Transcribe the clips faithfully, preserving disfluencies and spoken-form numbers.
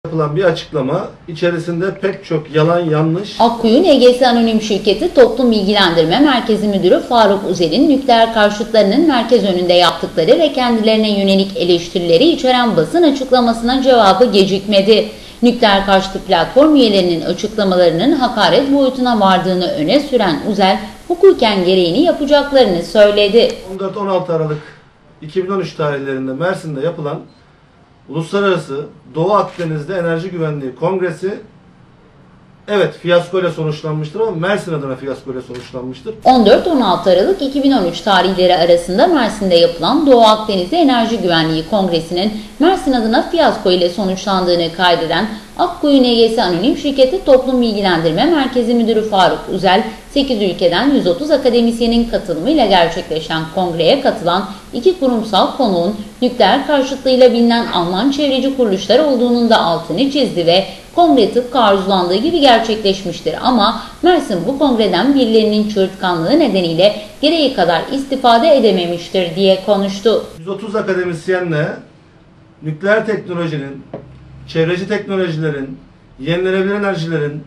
Yapılan bir açıklama içerisinde pek çok yalan, yanlış. Akkuyu N G S Anonim Şirketi Toplum Bilgilendirme Merkezi Müdürü Faruk Uzel'in nükleer karşıtlarının merkez önünde yaptıkları ve kendilerine yönelik eleştirileri içeren basın açıklamasına cevabı gecikmedi. Nükleer karşıtı platform üyelerinin açıklamalarının hakaret boyutuna vardığını öne süren Uzel, hukuken gereğini yapacaklarını söyledi. on dört on altı Aralık iki bin on üç tarihlerinde Mersin'de yapılan Uluslararası Doğu Akdeniz'de Enerji Güvenliği Kongresi, evet, fiyasko ile sonuçlanmıştır ama Mersin adına fiyasko ile sonuçlanmıştır. on dört on altı Aralık iki bin on üç tarihleri arasında Mersin'de yapılan Doğu Akdeniz'de Enerji Güvenliği Kongresi'nin Mersin adına fiyasko ile sonuçlandığını kaydeden Akkuyu N G S Anonim Şirketi Toplum Bilgilendirme Merkezi Müdürü Faruk Uzel, sekiz ülkeden yüz otuz akademisyenin katılımıyla gerçekleşen kongreye katılan iki kurumsal konuğun nükleer karşıtlığıyla bilinen Alman çevreci kuruluşlar olduğunun da altını çizdi ve kongre tıpkı arzulandığı gibi gerçekleşmiştir ama Mersin bu kongreden birilerinin çığırtkanlığı nedeniyle gereği kadar istifade edememiştir diye konuştu. yüz otuz akademisyenle nükleer teknolojinin, çevreci teknolojilerin, yenilenebilir enerjilerin,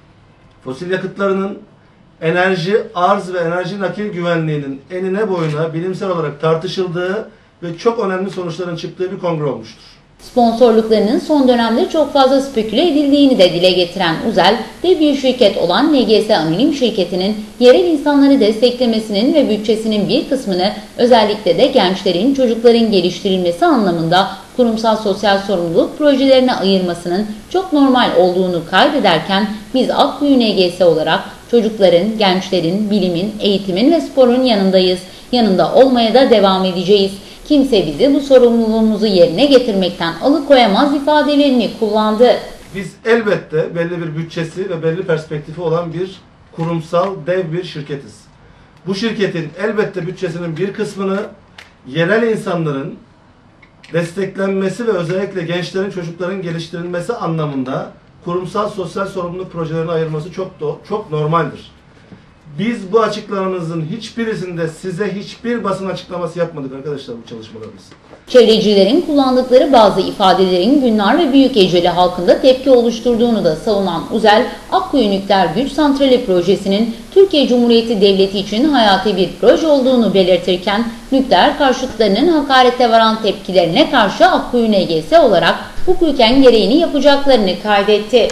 fosil yakıtlarının, enerji arz ve enerji nakil güvenliğinin enine boyuna bilimsel olarak tartışıldığı ve çok önemli sonuçların çıktığı bir kongre olmuştur. Sponsorluklarının son dönemde çok fazla speküle edildiğini de dile getiren Uzel, dev bir şirket olan N G S Anonim Şirketi'nin yerel insanları desteklemesinin ve bütçesinin bir kısmını özellikle de gençlerin, çocukların geliştirilmesi anlamında kurumsal sosyal sorumluluk projelerine ayırmasının çok normal olduğunu kaydederken biz Akkuyu N G S olarak çocukların, gençlerin, bilimin, eğitimin ve sporun yanındayız. Yanında olmaya da devam edeceğiz. Kimse bizi bu sorumluluğumuzu yerine getirmekten alıkoyamaz ifadelerini kullandı. Biz elbette belli bir bütçesi ve belli perspektifi olan bir kurumsal dev bir şirketiz. Bu şirketin elbette bütçesinin bir kısmını yerel insanların desteklenmesi ve özellikle gençlerin, çocukların geliştirilmesi anlamında kurumsal sosyal sorumluluk projelerine ayırması çok çok normaldir. Biz bu açıklamamızın hiçbirisinde size hiçbir basın açıklaması yapmadık arkadaşlar bu çalışmalarımız. Çevrecilerin kullandıkları bazı ifadelerin Günlar ve Büyükeceli halkında tepki oluşturduğunu da savunan Uzel, Akkuyu Nükleer Güç Santrali projesinin Türkiye Cumhuriyeti Devleti için hayati bir proje olduğunu belirtirken, nükleer karşıtlarının hakarete varan tepkilerine karşı Akkuyu N G S olarak hukuken gereğini yapacaklarını kaydetti.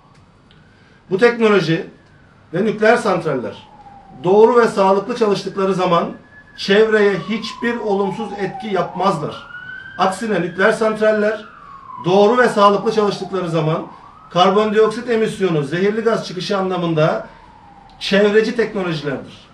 Bu teknoloji ve nükleer santraller doğru ve sağlıklı çalıştıkları zaman çevreye hiçbir olumsuz etki yapmazlar. Aksine nükleer santraller doğru ve sağlıklı çalıştıkları zaman karbondioksit emisyonu, zehirli gaz çıkışı anlamında çevreci teknolojilerdir.